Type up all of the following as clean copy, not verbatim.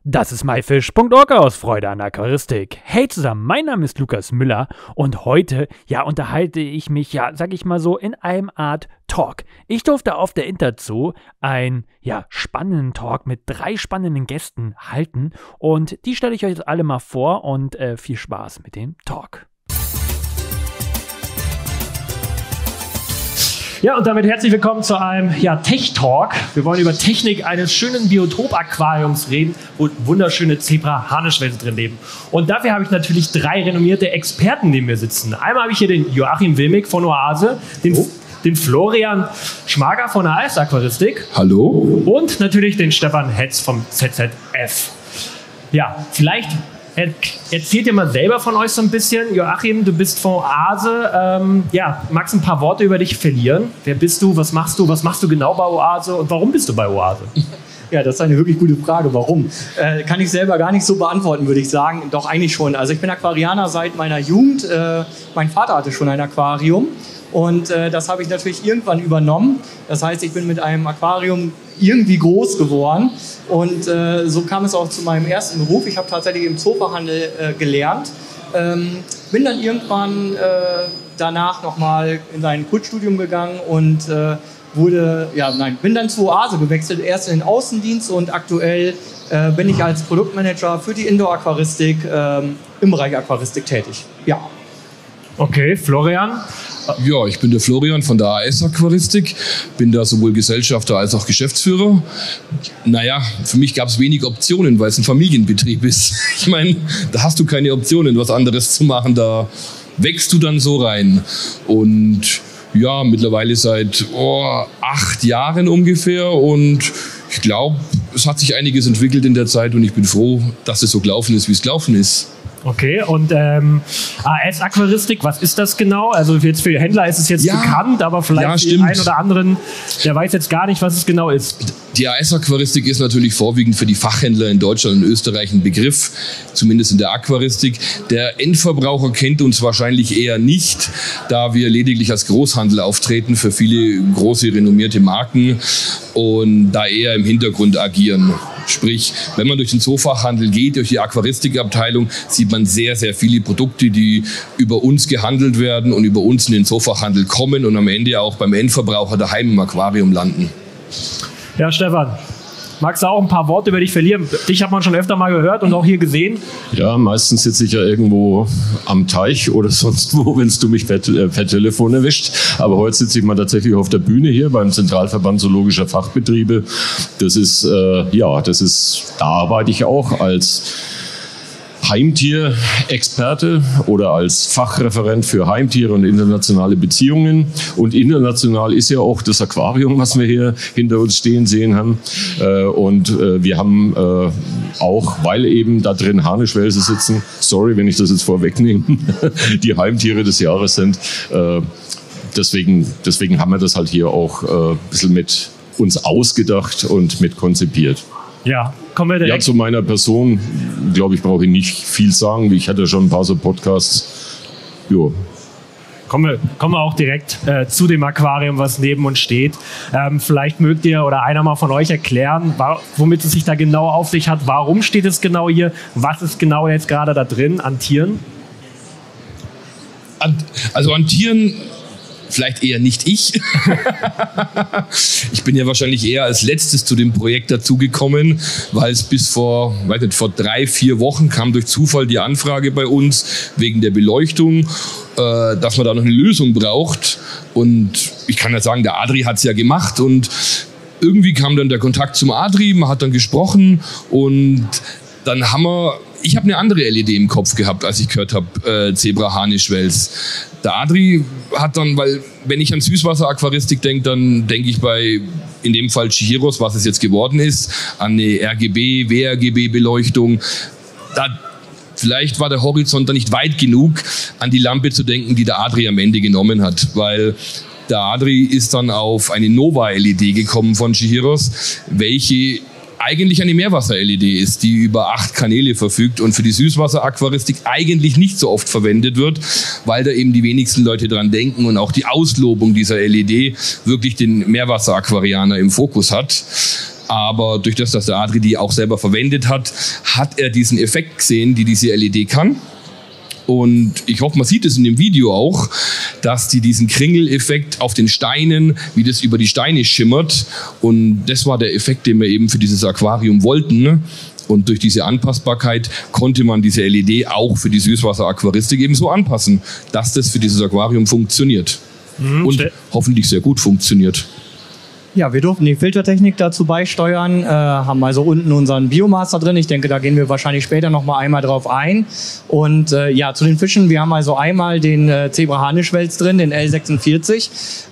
Das ist myfish.org aus Freude an Aquaristik. Hey zusammen, mein Name ist Lukas Müller und heute, unterhalte ich mich, sag ich mal so, in einem Art Talk. Ich durfte auf der Interzoo einen, spannenden Talk mit 3 spannenden Gästen halten und die stelle ich euch jetzt alle mal vor und viel Spaß mit dem Talk. Ja, und damit herzlich willkommen zu einem Tech-Talk. Wir wollen über Technik eines schönen Biotop-Aquariums reden, wo wunderschöne Zebra-Harnischwälse drin leben. Und dafür habe ich natürlich 3 renommierte Experten neben mir sitzen. Einmal habe ich hier den Joachim Wilmig von Oase, den Florian Schmager von AS Aquaristik. Hallo. Und natürlich den Stefan Hetz vom ZZF. Ja, vielleicht erzählt ihr mal selber von euch so ein bisschen. Joachim, du bist von Oase. Magst du ein paar Worte über dich verlieren? Wer bist du? Was machst du? Was machst du genau bei Oase? Und warum bist du bei Oase? Ja, das ist eine wirklich gute Frage. Warum? Kann ich selber gar nicht so beantworten, würde ich sagen. Doch, eigentlich schon. Also ich bin Aquarianer seit meiner Jugend. Mein Vater hatte schon ein Aquarium. Und das habe ich natürlich irgendwann übernommen. Das heißt, ich bin mit einem Aquarium irgendwie groß geworden. Und so kam es auch zu meinem ersten Beruf. Ich habe tatsächlich im Zoofachhandel gelernt. Bin dann irgendwann danach nochmal in ein Kurzstudium gegangen und bin dann zu Oase gewechselt. Erst in den Außendienst und aktuell bin ich als Produktmanager für die Indoor-Aquaristik im Bereich Aquaristik tätig. Ja. Okay, Florian? Ja, ich bin der Florian von der AS Aquaristik, bin da sowohl Gesellschafter als auch Geschäftsführer. Naja, für mich gab es wenig Optionen, weil es ein Familienbetrieb ist. Ich meine, da hast du keine Optionen, was anderes zu machen, da wächst du dann so rein. Und ja, mittlerweile seit 8 Jahren ungefähr und ich glaube, es hat sich einiges entwickelt in der Zeit und ich bin froh, dass es so gelaufen ist, wie es gelaufen ist. Okay, und AS Aquaristik, was ist das genau? Also jetzt für Händler ist es jetzt bekannt, aber vielleicht für den einen oder anderen, der weiß jetzt gar nicht, was es genau ist. Die AS Aquaristik ist natürlich vorwiegend für die Fachhändler in Deutschland und Österreich ein Begriff, zumindest in der Aquaristik. Der Endverbraucher kennt uns wahrscheinlich eher nicht, da wir lediglich als Großhandel auftreten für viele große renommierte Marken und da eher im Hintergrund agieren. Sprich, wenn man durch den Zoofachhandel geht, durch die Aquaristikabteilung, sieht man sehr, sehr viele Produkte, die über uns gehandelt werden und über uns in den Zoofachhandel kommen und am Ende auch beim Endverbraucher daheim im Aquarium landen. Ja, Stefan, magst du auch ein paar Worte über dich verlieren? Dich hat man schon öfter mal gehört und auch hier gesehen. Ja, meistens sitze ich ja irgendwo am Teich oder sonst wo, wenn du mich per Telefon erwischt. Aber heute sitze ich mal tatsächlich auf der Bühne hier beim Zentralverband Zoologischer Fachbetriebe. Da arbeite ich auch als Heimtierexperte oder als Fachreferent für Heimtiere und internationale Beziehungen. Und international ist ja auch das Aquarium, was wir hier hinter uns stehen sehen haben. Wir haben auch, weil eben da drin Harnischwälse sitzen, sorry, wenn ich das jetzt vorwegnehme, die Heimtiere des Jahres sind. Deswegen haben wir das halt hier auch ein bisschen mit uns ausgedacht und mit konzipiert. Ja, kommen wir direkt. Ja, zu meiner Person, glaube ich, brauche ich nicht viel sagen. Ich hatte schon ein paar so Podcasts. Jo. Kommen wir auch direkt zu dem Aquarium, was neben uns steht. Vielleicht mögt ihr oder einer mal von euch erklären, womit es sich da genau auf sich hat. Warum steht es genau hier? Was ist genau jetzt gerade da drin an Tieren? Also an Tieren... Vielleicht eher nicht ich. Ich bin ja wahrscheinlich eher als letztes zu dem Projekt dazugekommen, weil es bis vor 3-4 Wochen kam durch Zufall die Anfrage bei uns wegen der Beleuchtung, dass man da noch eine Lösung braucht. Und ich kann ja sagen, der Adri hat es ja gemacht und irgendwie kam dann der Kontakt zum Adri, man hat dann gesprochen und dann ich habe eine andere LED im Kopf gehabt, als ich gehört habe, Zebra-Harnischwels. Der Adri hat dann, weil wenn ich an Süßwasser-Aquaristik denke, dann denke ich in dem Fall Chihiros, was es jetzt geworden ist, an eine RGB, WRGB-Beleuchtung. Vielleicht war der Horizont da nicht weit genug, an die Lampe zu denken, die der Adri am Ende genommen hat, weil der Adri ist dann auf eine Nova-LED gekommen von Chihiros, welche eigentlich eine Meerwasser-LED ist, die über 8 Kanäle verfügt und für die Süßwasser-Aquaristik eigentlich nicht so oft verwendet wird, weil da eben die wenigsten Leute dran denken und auch die Auslobung dieser LED wirklich den Meerwasser-Aquarianer im Fokus hat. Aber durch das, dass der Adri die auch selber verwendet hat, hat er diesen Effekt gesehen, die diese LED kann. Und ich hoffe, man sieht es in dem Video auch, dass die diesen Kringeleffekt auf den Steinen, wie das über die Steine schimmert. Und das war der Effekt, den wir eben für dieses Aquarium wollten. Und durch diese Anpassbarkeit konnte man diese LED auch für die Süßwasser-Aquaristik eben so anpassen, dass das für dieses Aquarium funktioniert. Und hoffentlich sehr gut funktioniert. Ja, wir durften die Filtertechnik dazu beisteuern, haben also unten unseren Biomaster drin. Ich denke, da gehen wir wahrscheinlich später noch mal einmal drauf ein. Und ja, zu den Fischen, wir haben also einmal den Zebra-Harnischwels drin, den L46.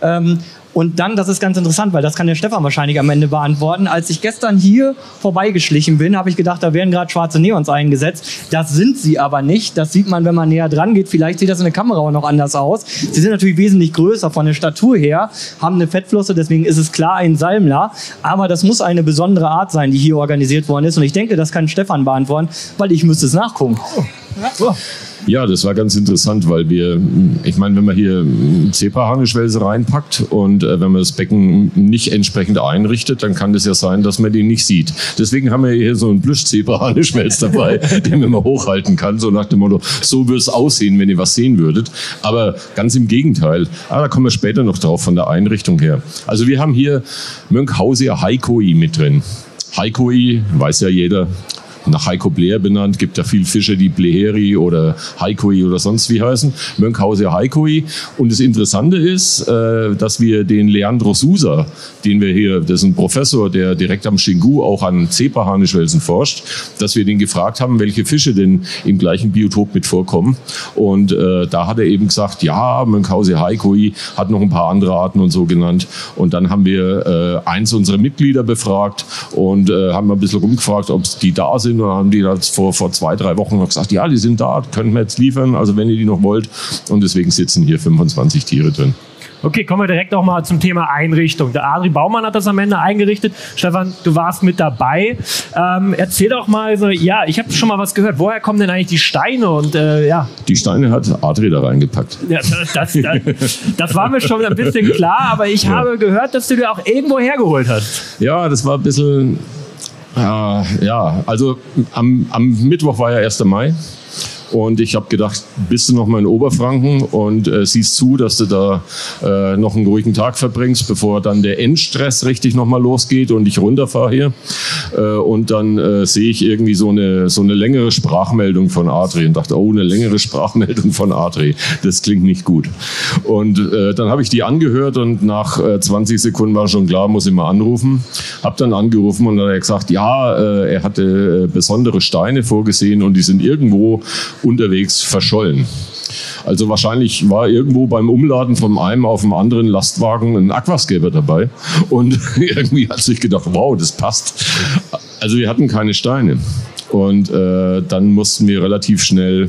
Und dann, das ist ganz interessant, weil das kann der Stefan wahrscheinlich am Ende beantworten. Als ich gestern hier vorbeigeschlichen bin, habe ich gedacht, da werden gerade schwarze Neons eingesetzt. Das sind sie aber nicht. Das sieht man, wenn man näher dran geht. Vielleicht sieht das in der Kamera auch noch anders aus. Sie sind natürlich wesentlich größer von der Statur her, haben eine Fettflosse, deswegen ist es klar ein Salmler. Aber das muss eine besondere Art sein, die hier organisiert worden ist. Und ich denke, das kann Stefan beantworten, weil ich müsste es nachgucken. Oh. Ja, das war ganz interessant, weil ich meine, wenn man hier Zebra-Harnischwelse reinpackt und wenn man das Becken nicht entsprechend einrichtet, dann kann es ja sein, dass man den nicht sieht. Deswegen haben wir hier so einen Plüsch-Zebra-Harnischwels dabei, den man mal hochhalten kann, so nach dem Motto, so würde es aussehen, wenn ihr was sehen würdet. Aber ganz im Gegenteil. Da kommen wir später noch drauf von der Einrichtung her. Also wir haben hier Mönchhauser Haikoi mit drin. Haikoi, weiß ja jeder, nach Heiko Bleer benannt, gibt ja viele Fische, die Bleheri oder Haikoi oder sonst wie heißen. Mönchhauser Haikoi. Und das Interessante ist, dass wir den Leandro Sousa, den wir hier, das ist ein Professor, der direkt am Xingu auch an Zebra-Harnischwelsen forscht, dass wir den gefragt haben, welche Fische denn im gleichen Biotop mit vorkommen. Und da hat er eben gesagt, ja, Mönchhauser Haikoi hat noch ein paar andere Arten und so genannt. Und dann haben wir eins unserer Mitglieder befragt und haben ein bisschen rumgefragt, ob die da sind. Und dann haben die das vor 2-3 Wochen noch gesagt, ja, die sind da, können wir jetzt liefern, also wenn ihr die noch wollt. Und deswegen sitzen hier 25 Tiere drin. Okay, kommen wir direkt auch mal zum Thema Einrichtung. Der Adri Baumann hat das am Ende eingerichtet. Stefan, du warst mit dabei. Erzähl doch mal, so, ja, ich habe schon mal was gehört. Woher kommen denn eigentlich die Steine? Und, ja. Die Steine hat Adri da reingepackt. Ja, das war mir schon ein bisschen klar, aber ich habe gehört, dass du dir auch irgendwo hergeholt hast. Ja, das war ein bisschen... Ja, also am Mittwoch war ja 1. Mai. Und ich habe gedacht, bist du noch mal in Oberfranken und siehst zu, dass du da noch einen ruhigen Tag verbringst, bevor dann der Endstress richtig noch mal losgeht und ich runterfahre hier. Und dann sehe ich irgendwie so eine längere Sprachmeldung von Adri und dachte, oh, eine längere Sprachmeldung von Adri, das klingt nicht gut. Und dann habe ich die angehört und nach 20 Sekunden war schon klar, muss ich mal anrufen. Habe dann angerufen und dann hat er gesagt, ja, er hatte besondere Steine vorgesehen und die sind irgendwo unterwegs verschollen. Also wahrscheinlich war irgendwo beim Umladen von einem auf dem anderen Lastwagen ein Aquascaper dabei und irgendwie hat sich gedacht, wow, das passt. Also wir hatten keine Steine und dann mussten wir relativ schnell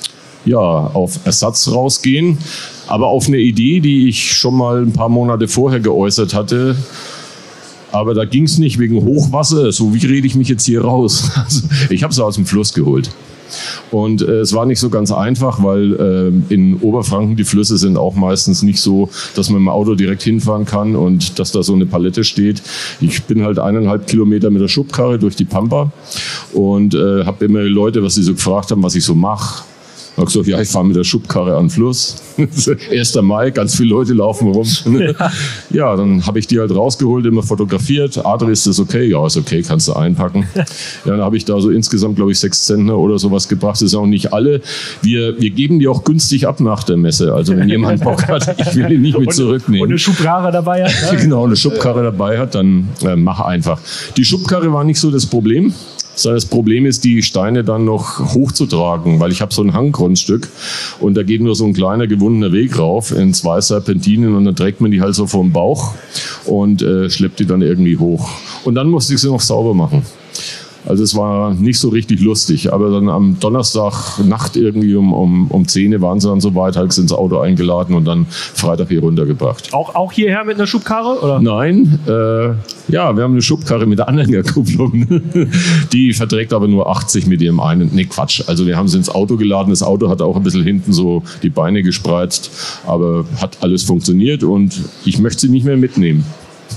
auf Ersatz rausgehen, aber auf eine Idee, die ich schon mal ein paar Monate vorher geäußert hatte. Aber da ging es nicht wegen Hochwasser. So, wie rede ich mich jetzt hier raus? Also, ich habe es aus dem Fluss geholt. Und es war nicht so ganz einfach, weil in Oberfranken die Flüsse sind auch meistens nicht so, dass man mit dem Auto direkt hinfahren kann und dass da so eine Palette steht. Ich bin halt 1,5 Kilometer mit der Schubkarre durch die Pampa und habe immer Leute, was sie so gefragt haben, was ich so mache. Ich habe gesagt, ja, ich fahre mit der Schubkarre an den Fluss. 1. Mai, ganz viele Leute laufen rum. Ja, dann habe ich die halt rausgeholt, immer fotografiert. Adri, ist das okay? Ja, ist okay, kannst du einpacken. Ja, dann habe ich da so insgesamt, glaube ich, 6 Zentner oder sowas gebracht. Das sind auch nicht alle. Wir geben die auch günstig ab nach der Messe. Also wenn jemand Bock hat, ich will ihn nicht mit zurücknehmen. Und eine Schubkarre dabei hat. Genau, eine Schubkarre dabei hat, dann mach einfach. Die Schubkarre war nicht so das Problem. Das Problem ist, die Steine dann noch hochzutragen, weil ich habe so ein Hanggrundstück und da geht nur so ein kleiner gewundener Weg rauf in 2 Serpentinen und dann trägt man die halt so vom Bauch und schleppt die dann irgendwie hoch. Und dann musste ich sie noch sauber machen. Also es war nicht so richtig lustig, aber dann am Donnerstag Nacht irgendwie um 10 waren sie dann soweit, halt ins Auto eingeladen und dann Freitag hier runtergebracht. Auch hierher mit einer Schubkarre? Oder? Nein, ja, wir haben eine Schubkarre mit der Anhängerkupplung. Die verträgt aber nur 80 mit ihrem einen. Nee, Quatsch. Also wir haben sie ins Auto geladen. Das Auto hat auch ein bisschen hinten so die Beine gespreizt, aber hat alles funktioniert und ich möchte sie nicht mehr mitnehmen.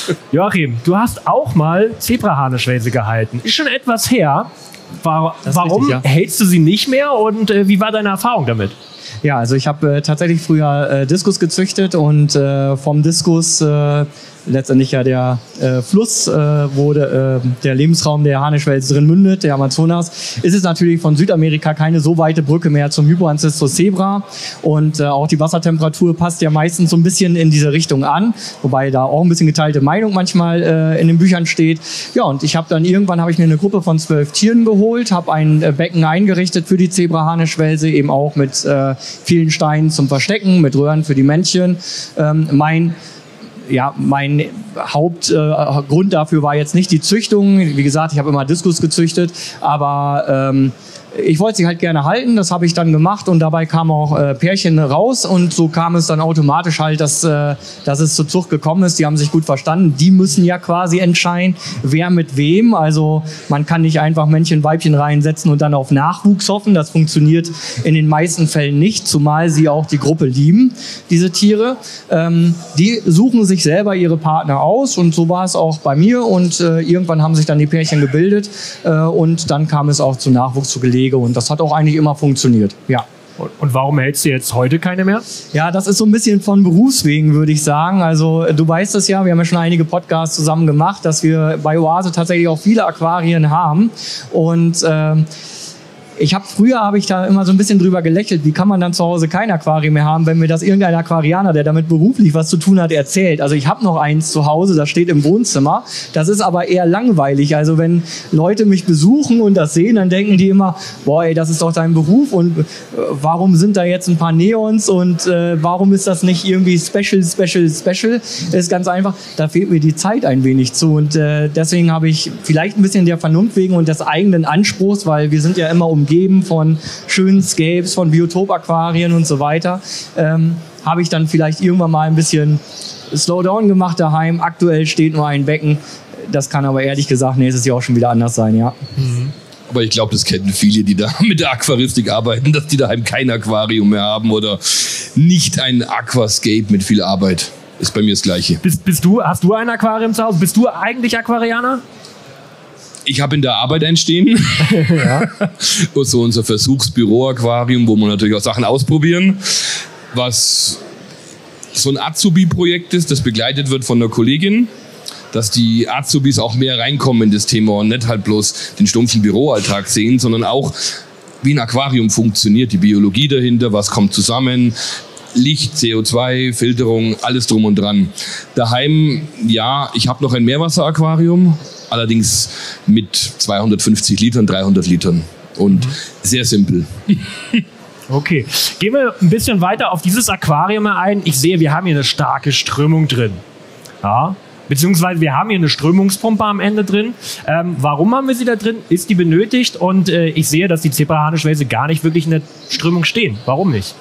Joachim, du hast auch mal Zebraharnischwälse gehalten. Ist schon etwas her. Warum richtig, ja. hältst du sie nicht mehr und wie war deine Erfahrung damit? Ja, also ich habe tatsächlich früher Diskus gezüchtet und vom Diskus letztendlich ja der Fluss, wo der Lebensraum der Harnischwälze drin mündet, der Amazonas, ist es natürlich von Südamerika keine so weite Brücke mehr zum Hypoancestros zebra und auch die Wassertemperatur passt ja meistens so ein bisschen in diese Richtung an, wobei da auch ein bisschen geteilte Meinung manchmal in den Büchern steht. Ja, und ich habe dann irgendwann mir eine Gruppe von 12 Tieren geholt, habe ein Becken eingerichtet für die Zebraharnischwälse, eben auch mit vielen Steinen zum Verstecken, mit Röhren für die Männchen. Mein Hauptgrund dafür war jetzt nicht die Züchtung. Wie gesagt, ich habe immer Diskus gezüchtet, aber ich wollte sie halt gerne halten, das habe ich dann gemacht und dabei kamen auch Pärchen raus und so kam es dann automatisch halt, dass es zur Zucht gekommen ist. Die haben sich gut verstanden. Die müssen ja quasi entscheiden, wer mit wem. Also man kann nicht einfach Männchen, Weibchen reinsetzen und dann auf Nachwuchs hoffen. Das funktioniert in den meisten Fällen nicht, zumal sie auch die Gruppe lieben, diese Tiere. Die suchen sich selber ihre Partner aus und so war es auch bei mir und irgendwann haben sich dann die Pärchen gebildet und dann kam es auch zu Nachwuchs, zu Gelege und das hat auch eigentlich immer funktioniert, ja. Und warum hältst du jetzt heute keine mehr? Ja, das ist so ein bisschen von Berufswegen, würde ich sagen. Also du weißt es ja, wir haben ja schon einige Podcasts zusammen gemacht, dass wir bei Oase tatsächlich auch viele Aquarien haben und Früher habe ich da immer so ein bisschen drüber gelächelt, wie kann man dann zu Hause kein Aquarium mehr haben, wenn mir das irgendein Aquarianer, der damit beruflich was zu tun hat, erzählt. Also ich habe noch eins zu Hause, das steht im Wohnzimmer. Das ist aber eher langweilig. Also wenn Leute mich besuchen und das sehen, dann denken die immer, boah, ey, das ist doch dein Beruf und warum sind da jetzt ein paar Neons und warum ist das nicht irgendwie special? Ist ganz einfach, da fehlt mir die Zeit ein wenig zu und deswegen habe ich vielleicht ein bisschen der Vernunft wegen und des eigenen Anspruchs, weil wir sind ja immer umgeben von schönen Scapes, von Biotop-Aquarien und so weiter, habe ich dann vielleicht irgendwann mal ein bisschen Slowdown gemacht daheim. Aktuell steht nur ein Becken. Das kann aber ehrlich gesagt nächstes Jahr auch schon wieder anders sein, ja. Mhm. Aber ich glaube, das kennen viele, die da mit der Aquaristik arbeiten, dass die daheim kein Aquarium mehr haben oder nicht ein Aquascape mit viel Arbeit. Ist bei mir das Gleiche. Hast du ein Aquarium zu Hause? Bist du eigentlich Aquarianer? Ich habe in der Arbeit ein stehen. Ja. So unser Versuchsbüro-Aquarium, wo wir natürlich auch Sachen ausprobieren. Was so ein Azubi-Projekt ist, das begleitet wird von einer Kollegin, dass die Azubis auch mehr reinkommen in das Thema und nicht halt bloß den stumpfen Büroalltag sehen, sondern auch, wie ein Aquarium funktioniert, die Biologie dahinter, was kommt zusammen, Licht, CO2, Filterung, alles drum und dran. Daheim, ja, ich habe noch ein Meerwasseraquarium, allerdings mit 250 Litern, 300 Litern und sehr simpel. Okay, gehen wir ein bisschen weiter auf dieses Aquarium ein. Ich sehe, wir haben hier eine starke Strömung drin. Ja, beziehungsweise wir haben hier eine Strömungspumpe am Ende drin. Warum haben wir sie da drin? Ist die benötigt? Und ich sehe, dass die Zebraharnischwälse gar nicht wirklich in der Strömung stehen. Warum nicht?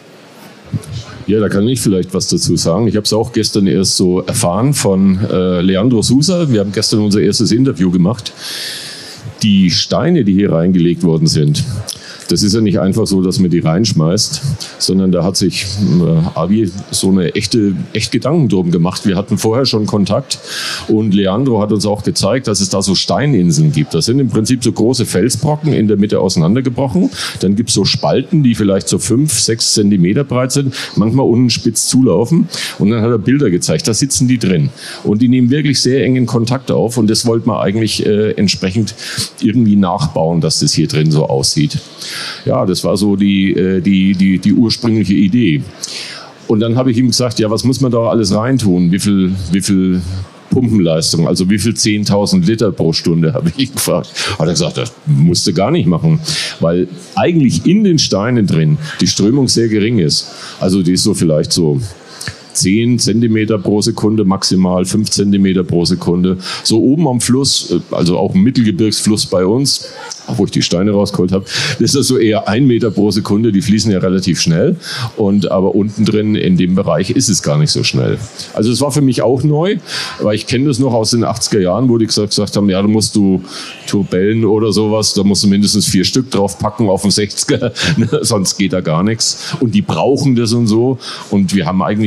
Ja, da kann ich vielleicht was dazu sagen. Ich habe es auch gestern erst so erfahren von Leandro Sousa. Wir haben gestern unser erstes Interview gemacht. Die Steine, die hier reingelegt worden sind, das ist ja nicht einfach so, dass man die reinschmeißt, sondern da hat sich Avi so eine echt Gedanken drum gemacht. Wir hatten vorher schon Kontakt und Leandro hat uns auch gezeigt, dass es da so Steininseln gibt. Das sind im Prinzip so große Felsbrocken in der Mitte auseinandergebrochen. Dann gibt es so Spalten, die vielleicht so 5-6 Zentimeter breit sind, manchmal unten spitz zulaufen. Und dann hat er Bilder gezeigt, da sitzen die drin. Und die nehmen wirklich sehr engen Kontakt auf und das wollte man eigentlich entsprechend irgendwie nachbauen, dass das hier drin so aussieht. Ja, das war so die ursprüngliche Idee. Und dann habe ich ihm gesagt, ja, was muss man da alles reintun? Wie viel Pumpenleistung, also wie viel 10.000 Liter pro Stunde, habe ich ihn gefragt. Hat er gesagt, das musst du gar nicht machen, weil eigentlich in den Steinen drin die Strömung sehr gering ist. Also die ist so vielleicht so 10 Zentimeter pro Sekunde, maximal 5 Zentimeter pro Sekunde. So oben am Fluss, also auch im Mittelgebirgsfluss bei uns, wo ich die Steine rausgeholt habe, ist das so eher 1 Meter pro Sekunde. Die fließen ja relativ schnell. Aber unten drin in dem Bereich ist es gar nicht so schnell. Also es war für mich auch neu, weil ich kenne das noch aus den 80er Jahren, wo die gesagt haben, ja, da musst du Turbellen oder sowas, da musst du mindestens 4 Stück drauf packen auf dem 60er, sonst geht da gar nichts. Und die brauchen das und so. Und wir haben eigentlich festgestellt,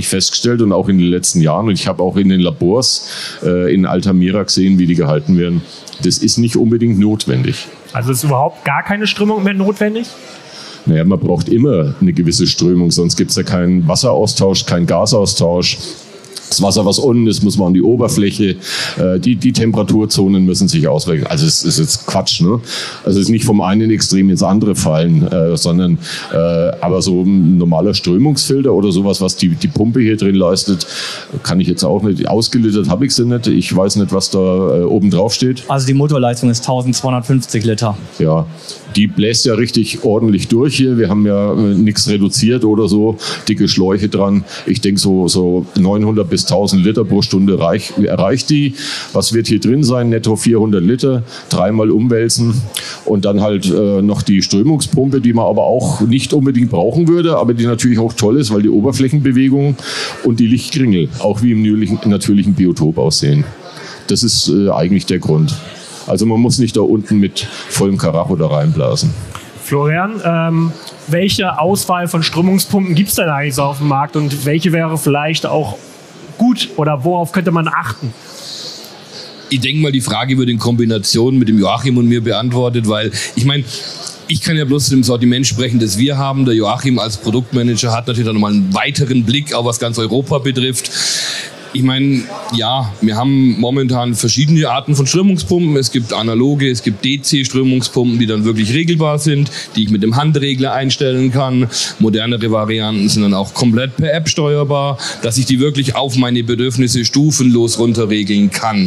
festgestellt und auch in den letzten Jahren. Und ich habe auch in den Labors in Altamira gesehen, wie die gehalten werden. Das ist nicht unbedingt notwendig. Also ist überhaupt gar keine Strömung mehr notwendig? Naja, man braucht immer eine gewisse Strömung, sonst gibt es ja keinen Wasseraustausch, keinen Gasaustausch. Das Wasser, was unten ist, muss man an die Oberfläche. Die Temperaturzonen müssen sich auswechseln. Also es ist jetzt Quatsch, ne? Also es ist nicht vom einen Extrem ins andere fallen, sondern aber so ein normaler Strömungsfilter oder sowas, was die Pumpe hier drin leistet, kann ich jetzt auch nicht. Ausgelittert habe ich sie nicht. Ich weiß nicht, was da oben drauf steht. Also die Motorleistung ist 1250 Liter. Ja, die bläst ja richtig ordentlich durch hier. Wir haben ja nichts reduziert oder so. Dicke Schläuche dran. Ich denke so 900 bis 1000 Liter pro Stunde erreicht die. Was wird hier drin sein? Netto 400 Liter, dreimal umwälzen und dann halt noch die Strömungspumpe, die man aber auch nicht unbedingt brauchen würde, aber die natürlich auch toll ist, weil die Oberflächenbewegung und die Lichtkringel auch wie im natürlichen Biotop aussehen. Das ist eigentlich der Grund. Also man muss nicht da unten mit vollem Karacho da reinblasen. Florian, welche Auswahl von Strömungspumpen gibt es denn eigentlich so auf dem Markt und welche wäre vielleicht auch gut oder worauf könnte man achten? Ich denke mal, die Frage wird in Kombination mit dem Joachim und mir beantwortet, weil ich meine, ich kann ja bloß zu dem Sortiment sprechen, das wir haben. Der Joachim als Produktmanager hat natürlich dann nochmal einen weiteren Blick, auch was ganz Europa betrifft. Ich meine, ja, wir haben momentan verschiedene Arten von Strömungspumpen. Es gibt analoge, es gibt DC-Strömungspumpen, die dann wirklich regelbar sind, die ich mit dem Handregler einstellen kann. Modernere Varianten sind dann auch komplett per App steuerbar, dass ich die wirklich auf meine Bedürfnisse stufenlos runterregeln kann.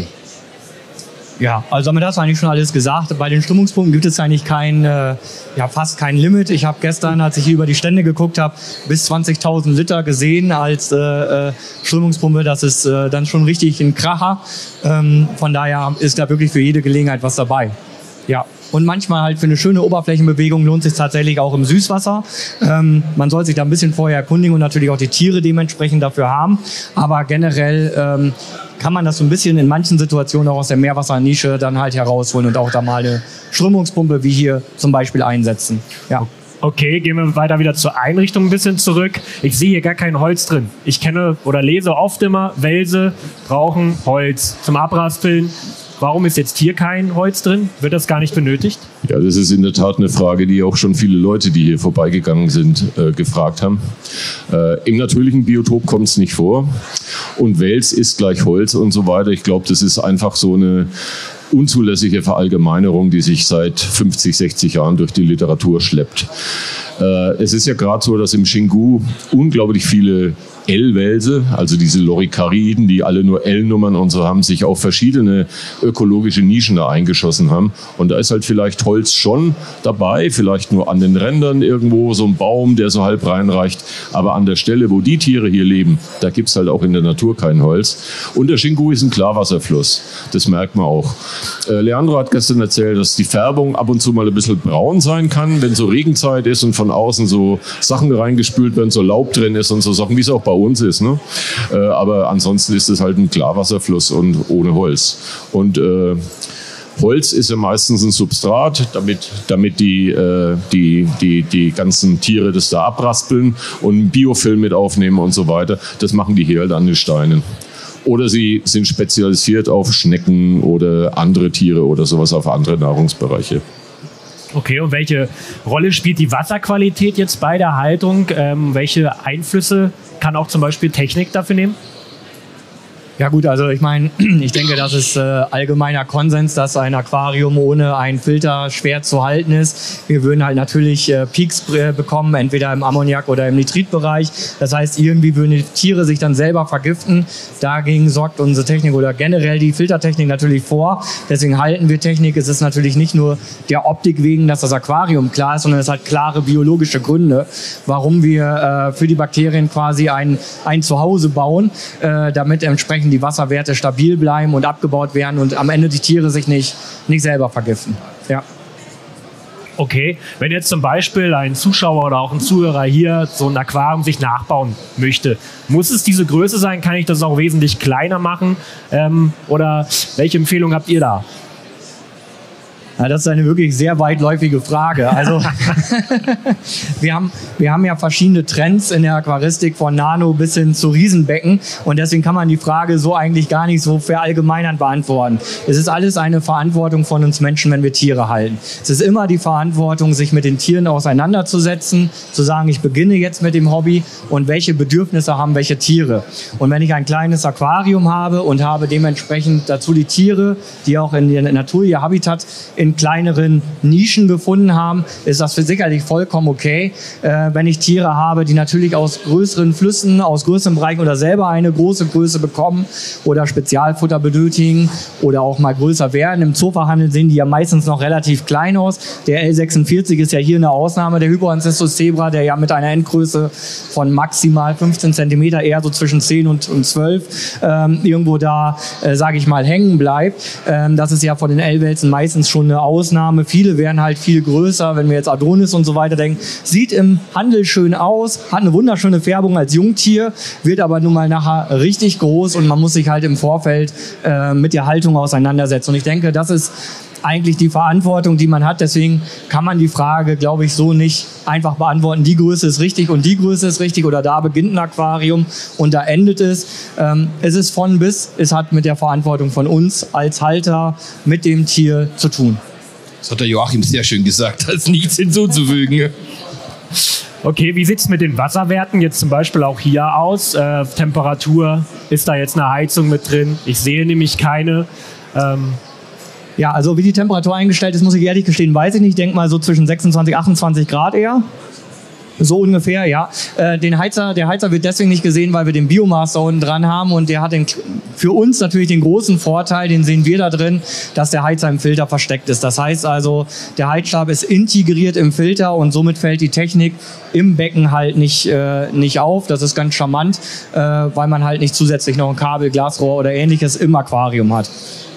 Ja, also damit hast du eigentlich schon alles gesagt. Bei den Strömungspumpen gibt es eigentlich fast kein Limit. Ich habe gestern, als ich hier über die Stände geguckt habe, bis 20.000 Liter gesehen als Strömungspumpe. Das ist dann schon richtig ein Kracher. Von daher ist da wirklich für jede Gelegenheit was dabei. Ja. Und manchmal halt für eine schöne Oberflächenbewegung lohnt es sich tatsächlich auch im Süßwasser. Man soll sich da ein bisschen vorher erkundigen und natürlich auch die Tiere dementsprechend dafür haben. Aber generell kann man das so ein bisschen in manchen Situationen auch aus der Meerwassernische dann halt herausholen und auch da mal eine Strömungspumpe wie hier zum Beispiel einsetzen. Ja. Okay, gehen wir weiter wieder zur Einrichtung ein bisschen zurück. Ich sehe hier gar kein Holz drin. Ich kenne oder lese oft immer, Welse brauchen Holz zum Abraspeln. Warum ist jetzt hier kein Holz drin? Wird das gar nicht benötigt? Ja, das ist in der Tat eine Frage, die auch schon viele Leute, die hier vorbeigegangen sind, gefragt haben. Im natürlichen Biotop kommt es nicht vor. Und Wels ist gleich Holz und so weiter. Ich glaube, das ist einfach so eine unzulässige Verallgemeinerung, die sich seit 50, 60 Jahren durch die Literatur schleppt. Es ist ja gerade so, dass im Xingu unglaublich viele L-Welse, also diese Loricariden, die alle nur L-Nummern und so haben, sich auf verschiedene ökologische Nischen da eingeschossen haben. Und da ist halt vielleicht Holz schon dabei, vielleicht nur an den Rändern irgendwo so ein Baum, der so halb reinreicht. Aber an der Stelle, wo die Tiere hier leben, da gibt es halt auch in der Natur kein Holz. Und der Xingu ist ein Klarwasserfluss. Das merkt man auch. Leandro hat gestern erzählt, dass die Färbung ab und zu mal ein bisschen braun sein kann, wenn so Regenzeit ist und von außen so Sachen reingespült werden, so Laub drin ist und so Sachen, wie es auch bei uns ist. Ne? Aber ansonsten ist es halt ein Klarwasserfluss und ohne Holz. Und Holz ist ja meistens ein Substrat, damit die ganzen Tiere das da abraspeln und Biofilm mit aufnehmen und so weiter. Das machen die hier halt an den Steinen. Oder sie sind spezialisiert auf Schnecken oder andere Tiere oder sowas, auf andere Nahrungsbereiche. Okay, und welche Rolle spielt die Wasserqualität jetzt bei der Haltung? Welche Einflüsse kann auch zum Beispiel Technik dafür nehmen? Ja gut, also ich meine, ich denke, das ist allgemeiner Konsens, dass ein Aquarium ohne einen Filter schwer zu halten ist. Wir würden halt natürlich Peaks bekommen, entweder im Ammoniak- oder im Nitritbereich. Das heißt, irgendwie würden die Tiere sich dann selber vergiften. Dagegen sorgt unsere Technik oder generell die Filtertechnik natürlich vor. Deswegen halten wir Technik. Es ist natürlich nicht nur der Optik wegen, dass das Aquarium klar ist, sondern es hat klare biologische Gründe, warum wir für die Bakterien quasi ein Zuhause bauen, damit entsprechend die Wasserwerte stabil bleiben und abgebaut werden und am Ende die Tiere sich nicht selber vergiften. Ja. Okay, wenn jetzt zum Beispiel ein Zuschauer oder auch ein Zuhörer hier so ein Aquarium sich nachbauen möchte, muss es diese Größe sein? Kann ich das auch wesentlich kleiner machen? Oder welche Empfehlung habt ihr da? Ja, das ist eine wirklich sehr weitläufige Frage. Also wir haben ja verschiedene Trends in der Aquaristik von Nano bis hin zu Riesenbecken und deswegen kann man die Frage so eigentlich gar nicht so verallgemeinern beantworten. Es ist alles eine Verantwortung von uns Menschen, wenn wir Tiere halten. Es ist immer die Verantwortung, sich mit den Tieren auseinanderzusetzen, zu sagen, ich beginne jetzt mit dem Hobby und welche Bedürfnisse haben welche Tiere. Und wenn ich ein kleines Aquarium habe und habe dementsprechend dazu die Tiere, die auch in der Natur ihr Habitat in kleineren Nischen gefunden haben, ist das sicherlich vollkommen okay. Wenn ich Tiere habe, die natürlich aus größeren Flüssen, aus größeren Bereichen oder selber eine große Größe bekommen oder Spezialfutter benötigen oder auch mal größer werden. Im Zoofachhandel sehen die ja meistens noch relativ klein aus. Der L46 ist ja hier eine Ausnahme. Der Hypoancestus Zebra, der ja mit einer Endgröße von maximal 15 cm, eher so zwischen 10 und 12, irgendwo da, sage ich mal, hängen bleibt. Das ist ja von den L-Wälzen meistens schon eine Ausnahme. Viele wären halt viel größer, wenn wir jetzt Adonis und so weiter denken. Sieht im Handel schön aus, hat eine wunderschöne Färbung als Jungtier, wird aber nun mal nachher richtig groß und man muss sich halt im Vorfeld mit der Haltung auseinandersetzen. Und ich denke, das ist eigentlich die Verantwortung, die man hat. Deswegen kann man die Frage, glaube ich, so nicht einfach beantworten, die Größe ist richtig und die Größe ist richtig oder da beginnt ein Aquarium und da endet es. Es ist von bis, es hat mit der Verantwortung von uns als Halter mit dem Tier zu tun. Das hat der Joachim sehr schön gesagt, da ist nichts hinzuzufügen. Okay, wie sieht es mit den Wasserwerten jetzt zum Beispiel auch hier aus? Temperatur, ist da jetzt eine Heizung mit drin? Ich sehe nämlich keine. Ja, also wie die Temperatur eingestellt ist, muss ich ehrlich gestehen, weiß ich nicht. Ich denke mal so zwischen 26, 28 Grad eher. So ungefähr, ja. Der Heizer wird deswegen nicht gesehen, weil wir den Biomaster unten dran haben und der hat für uns natürlich den großen Vorteil, den sehen wir da drin, dass der Heizer im Filter versteckt ist. Das heißt also, der Heizstab ist integriert im Filter und somit fällt die Technik im Becken halt nicht auf. Das ist ganz charmant, weil man halt nicht zusätzlich noch ein Kabel, Glasrohr oder ähnliches im Aquarium hat.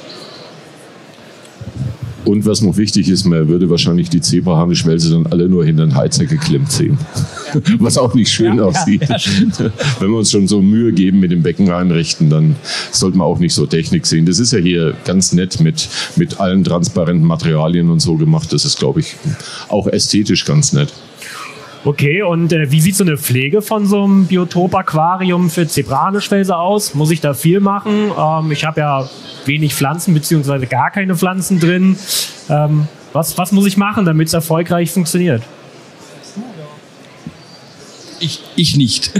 Und was noch wichtig ist, man würde wahrscheinlich die Zebra-Harnischwälze dann alle nur hinter den Heizer geklemmt sehen. Was auch nicht schön aussieht. Ja, wenn wir uns schon so Mühe geben mit dem Becken einrichten, dann sollte man auch nicht so Technik sehen. Das ist ja hier ganz nett mit allen transparenten Materialien und so gemacht. Das ist, glaube ich, auch ästhetisch ganz nett. Okay, und wie sieht so eine Pflege von so einem Biotop-Aquarium für Zebra-Harnischwälse aus? Muss ich da viel machen? Ich habe ja wenig Pflanzen bzw. gar keine Pflanzen drin. Was muss ich machen, damit es erfolgreich funktioniert? Ich nicht.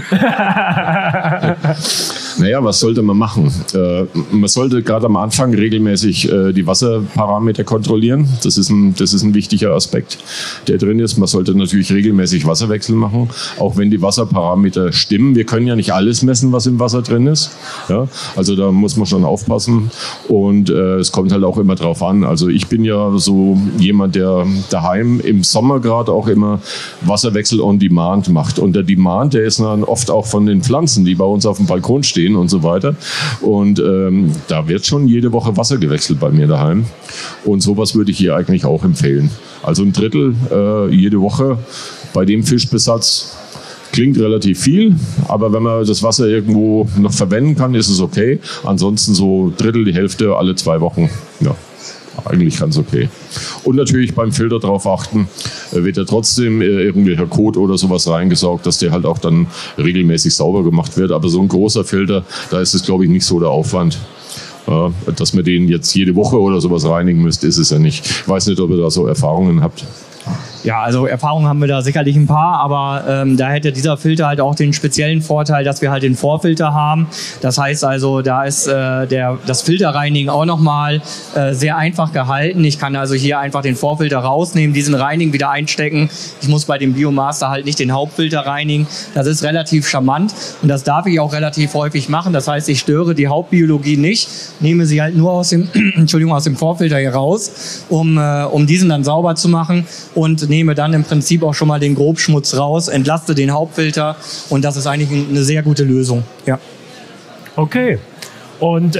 Naja, was sollte man machen? Man sollte gerade am Anfang regelmäßig die Wasserparameter kontrollieren. Das ist ein wichtiger Aspekt, der drin ist. Man sollte natürlich regelmäßig Wasserwechsel machen, auch wenn die Wasserparameter stimmen. Wir können ja nicht alles messen, was im Wasser drin ist. Ja? Also da muss man schon aufpassen und es kommt halt auch immer drauf an. Also ich bin ja so jemand, der daheim im Sommer gerade auch immer Wasserwechsel on Demand macht. Und der Demand, der ist dann oft auch von den Pflanzen, die bei uns auf dem Balkon stehen und so weiter. Und da wird schon jede Woche Wasser gewechselt bei mir daheim. Und sowas würde ich hier eigentlich auch empfehlen. Also ein Drittel jede Woche bei dem Fischbesatz klingt relativ viel, aber wenn man das Wasser irgendwo noch verwenden kann, ist es okay. Ansonsten so Drittel, die Hälfte alle 2 Wochen. Ja. Eigentlich ganz okay. Und natürlich beim Filter darauf achten, wird ja trotzdem irgendwelcher Kot oder sowas reingesaugt, dass der halt auch dann regelmäßig sauber gemacht wird. Aber so ein großer Filter, da ist es, glaube ich, nicht so der Aufwand. Dass man den jetzt jede Woche oder sowas reinigen müsst, ist es ja nicht. Ich weiß nicht, ob ihr da so Erfahrungen habt. Ja, also Erfahrungen haben wir da sicherlich ein paar, aber da hätte dieser Filter halt auch den speziellen Vorteil, dass wir halt den Vorfilter haben. Das heißt also, da ist das Filterreinigen auch nochmal sehr einfach gehalten. Ich kann also hier einfach den Vorfilter rausnehmen, diesen Reinigen wieder einstecken. Ich muss bei dem Biomaster halt nicht den Hauptfilter reinigen. Das ist relativ charmant und das darf ich auch relativ häufig machen. Das heißt, ich störe die Hauptbiologie nicht, nehme sie halt nur aus dem, aus dem Vorfilter hier raus, um diesen dann sauber zu machen und nehme dann im Prinzip auch schon mal den Grobschmutz raus, entlaste den Hauptfilter und das ist eigentlich eine sehr gute Lösung. Ja. Okay. Und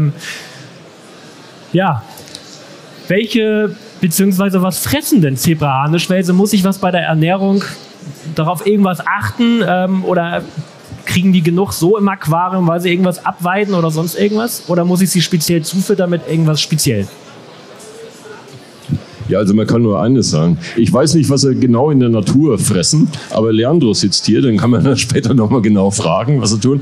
welche beziehungsweise was fressen denn Zebra-Harnischwälse? Muss ich was bei der Ernährung darauf irgendwas achten oder kriegen die genug so im Aquarium, weil sie irgendwas abweiden oder sonst irgendwas? Oder muss ich sie speziell zufüttern mit irgendwas speziell? Ja, also man kann nur eines sagen. Ich weiß nicht, was sie genau in der Natur fressen, aber Leandro sitzt hier, den kann man dann später nochmal genau fragen, was sie tun.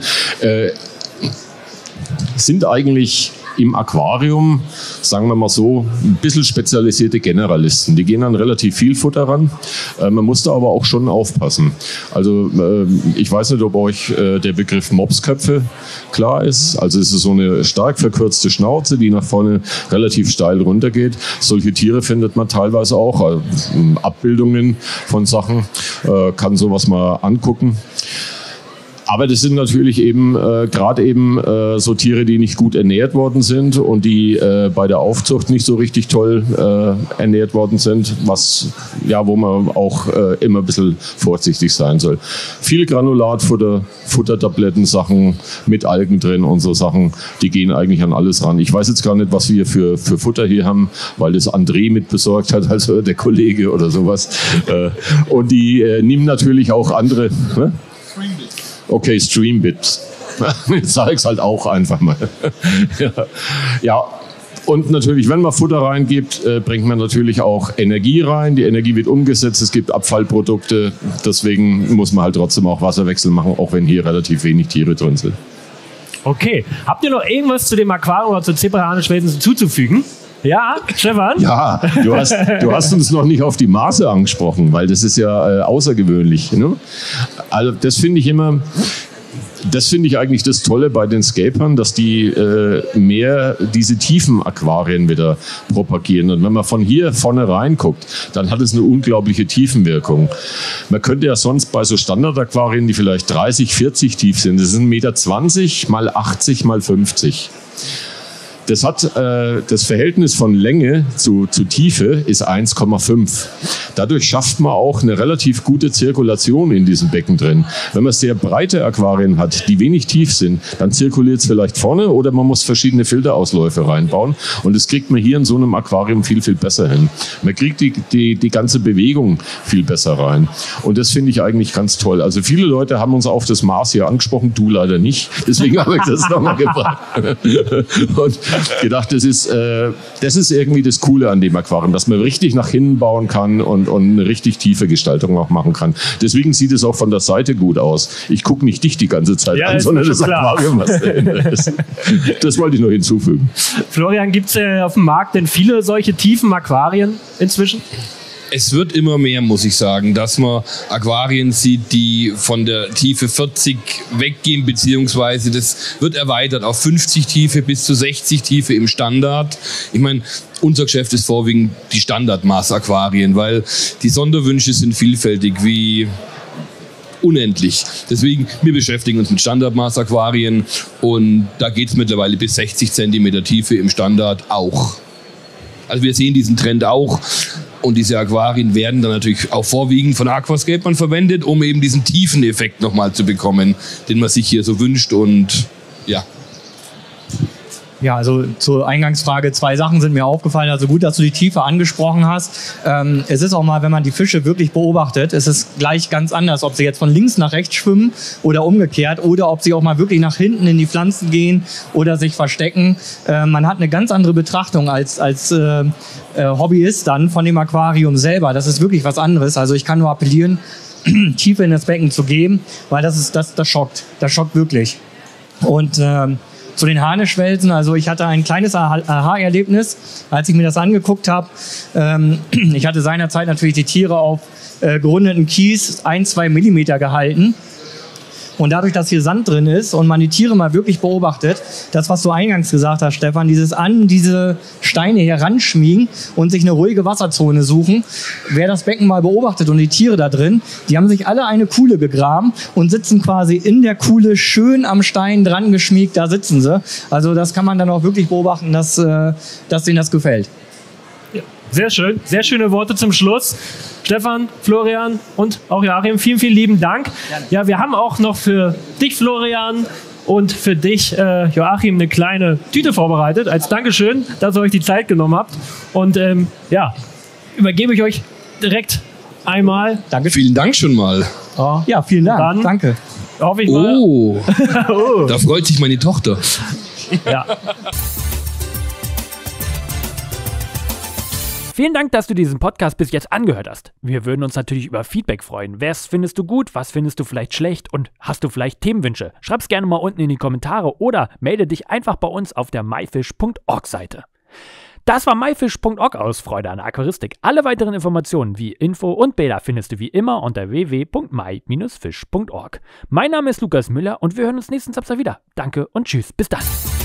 Sind eigentlich im Aquarium, sagen wir mal so, ein bisschen spezialisierte Generalisten. Die gehen an relativ viel Futter ran. Man muss da aber auch schon aufpassen. Also ich weiß nicht, ob euch der Begriff Mopsköpfe klar ist. Also es ist so eine stark verkürzte Schnauze, die nach vorne relativ steil runtergeht. Solche Tiere findet man teilweise auch. Abbildungen von Sachen, kann sowas mal angucken. Aber das sind natürlich eben gerade eben so Tiere, die nicht gut ernährt worden sind und die bei der Aufzucht nicht so richtig toll ernährt worden sind, wo man auch immer ein bisschen vorsichtig sein soll. Viel Granulatfutter, Futtertabletten, Sachen mit Algen drin und so Sachen, die gehen eigentlich an alles ran. Ich weiß jetzt gar nicht, was wir für Futter hier haben, weil das André mit besorgt hat, also der Kollege oder sowas. Und die nehmen natürlich auch andere... Ne? Okay, Streambit. Jetzt sage ich es halt auch einfach mal. Ja, und natürlich, wenn man Futter reingibt, bringt man natürlich auch Energie rein. Die Energie wird umgesetzt, es gibt Abfallprodukte. Deswegen muss man halt trotzdem auch Wasserwechsel machen, auch wenn hier relativ wenig Tiere drin sind. Okay, habt ihr noch irgendwas zu dem Aquarium oder zu Zebraharnischwelsen hinzuzufügen? Ja, Stefan? Ja, du hast uns noch nicht auf die Maße angesprochen, weil das ist ja außergewöhnlich. Ne? Also das finde ich eigentlich das Tolle bei den Scapern, dass die mehr diese tiefen Aquarien wieder propagieren. Und wenn man von hier vorne reinguckt, dann hat es eine unglaubliche Tiefenwirkung. Man könnte ja sonst bei so Standardaquarien, die vielleicht 30, 40 tief sind, das sind 1,20 Meter mal 80 mal 50. Das hat das Verhältnis von Länge zu Tiefe ist 1,5. Dadurch schafft man auch eine relativ gute Zirkulation in diesem Becken drin. Wenn man sehr breite Aquarien hat, die wenig tief sind, dann zirkuliert es vielleicht vorne oder man muss verschiedene Filterausläufe reinbauen. Und das kriegt man hier in so einem Aquarium viel, viel besser hin. Man kriegt die ganze Bewegung viel besser rein. Und das finde ich eigentlich ganz toll. Also viele Leute haben uns auf das Maß hier angesprochen, du leider nicht. Deswegen habe ich das nochmal gebracht. Und gedacht, das ist irgendwie das Coole an dem Aquarium, dass man richtig nach hinten bauen kann und eine richtig tiefe Gestaltung auch machen kann. Deswegen sieht es auch von der Seite gut aus. Ich gucke nicht dich die ganze Zeit an, sondern das Aquarium, was dahinter ist. Das wollte ich noch hinzufügen. Florian, gibt es auf dem Markt denn viele solche tiefen Aquarien inzwischen? Es wird immer mehr, muss ich sagen, dass man Aquarien sieht, die von der Tiefe 40 weggehen, beziehungsweise das wird erweitert auf 50 Tiefe bis zu 60 Tiefe im Standard. Ich meine, unser Geschäft ist vorwiegend die Standardmaß-Aquarien, weil die Sonderwünsche sind vielfältig wie unendlich. Deswegen, wir beschäftigen uns mit Standardmaß-Aquarien und da geht es mittlerweile bis 60 cm Tiefe im Standard auch. Also wir sehen diesen Trend auch. Und diese Aquarien werden dann natürlich auch vorwiegend von Aquascapern verwendet, um eben diesen tiefen Effekt nochmal zu bekommen, den man sich hier so wünscht. Und ja. Ja, also zur Eingangsfrage, 2 Sachen sind mir aufgefallen. Also gut, dass du die Tiefe angesprochen hast. Es ist auch mal, wenn man die Fische wirklich beobachtet, es ist gleich ganz anders, ob sie jetzt von links nach rechts schwimmen oder umgekehrt oder ob sie auch mal wirklich nach hinten in die Pflanzen gehen oder sich verstecken. Man hat eine ganz andere Betrachtung als Hobbyist dann von dem Aquarium selber. Das ist wirklich was anderes. Also ich kann nur appellieren, Tiefe in das Becken zu geben, weil das schockt. Das schockt wirklich. Und zu den Harnischwelsen, also ich hatte ein kleines Aha-Erlebnis, als ich mir das angeguckt habe. Ich hatte seinerzeit natürlich die Tiere auf gerundeten Kies 1-2 Millimeter gehalten. Und dadurch, dass hier Sand drin ist und man die Tiere mal wirklich beobachtet, das, was du eingangs gesagt hast, Stefan, dieses an diese Steine heranschmiegen und sich eine ruhige Wasserzone suchen. Wer das Becken mal beobachtet und die Tiere da drin, die haben sich alle eine Kuhle gegraben und sitzen quasi in der Kuhle schön am Stein dran geschmiegt, da sitzen sie. Also das kann man dann auch wirklich beobachten, dass denen das gefällt. Ja, sehr schön, sehr schöne Worte zum Schluss. Stefan, Florian und auch Joachim, vielen, vielen lieben Dank. Ja, wir haben auch noch für dich, Florian, und für dich, Joachim, eine kleine Tüte vorbereitet. Als Dankeschön, dass ihr euch die Zeit genommen habt. Und übergebe ich euch direkt einmal. Danke. Vielen Dank schon mal. Ja, vielen Dank. Dann danke. Hoffe ich mal. Oh, da freut sich meine Tochter. Ja. Vielen Dank, dass du diesen Podcast bis jetzt angehört hast. Wir würden uns natürlich über Feedback freuen. Was findest du gut, was findest du vielleicht schlecht und hast du vielleicht Themenwünsche? Schreib's gerne mal unten in die Kommentare oder melde dich einfach bei uns auf der myfish.org Seite. Das war myfish.org aus Freude an Aquaristik. Alle weiteren Informationen wie Info und Bilder findest du wie immer unter www.my-fish.org. Mein Name ist Lukas Müller und wir hören uns nächsten Samstag wieder. Danke und tschüss. Bis dann.